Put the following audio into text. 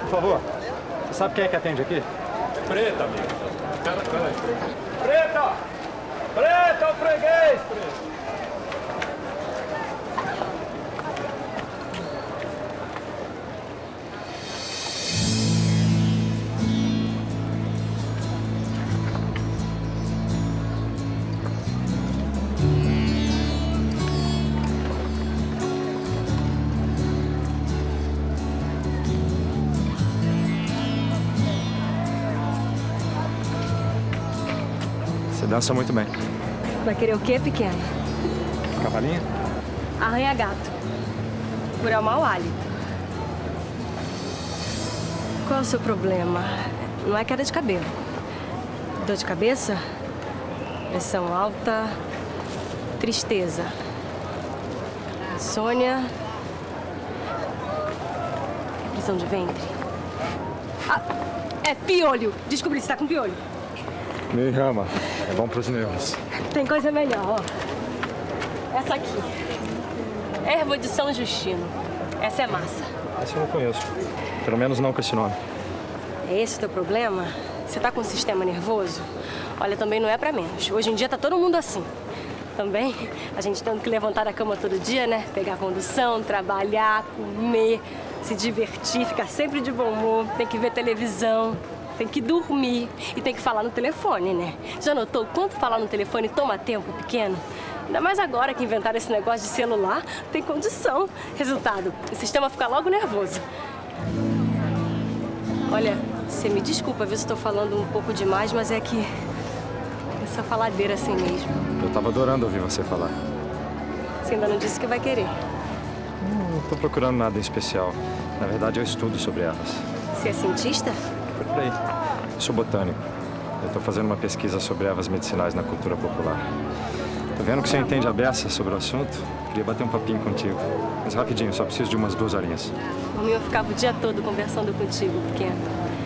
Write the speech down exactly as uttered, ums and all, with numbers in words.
Por favor, você sabe quem é que atende aqui? Preta, amigo. Pera, pera aí. Preta! Preta, o freguês! Preta! Você dança muito bem. Vai querer o quê, pequeno? Cavalinho? Arranha-gato. Por é o mau hálito. Qual é o seu problema? Não é queda de cabelo. Dor de cabeça? Pressão alta? Tristeza? Insônia? Prisão de ventre? Ah, é piolho! Descobri, você tá com piolho. Me ama. É bom pros nervos. Tem coisa melhor, ó. Essa aqui. Erva de São Justino. Essa é massa. Essa eu não conheço. Pelo menos não com esse nome. É esse o teu problema? Você tá com um sistema nervoso? Olha, também não é pra menos. Hoje em dia tá todo mundo assim. Também, a gente tendo que levantar da cama todo dia, né? Pegar a condução, trabalhar, comer, se divertir, ficar sempre de bom humor, tem que ver televisão. Tem que dormir e tem que falar no telefone, né? Já notou quanto falar no telefone toma tempo, pequeno? Ainda mais agora que inventaram esse negócio de celular, tem condição. Resultado, o sistema fica logo nervoso. Olha, você me desculpa, ver se estou falando um pouco demais, mas é que essa faladeira assim mesmo. Eu tava adorando ouvir você falar. Você ainda não disse que vai querer. Não tô procurando nada em especial. Na verdade, eu estudo sobre elas. Você é cientista? Por aí. Eu sou botânico. Eu tô fazendo uma pesquisa sobre ervas medicinais na cultura popular. Tô vendo que você entende a beça sobre o assunto. Queria bater um papinho contigo. Mas rapidinho, só preciso de umas duas horinhas. Por mim, eu ficava o dia todo conversando contigo, pequeno.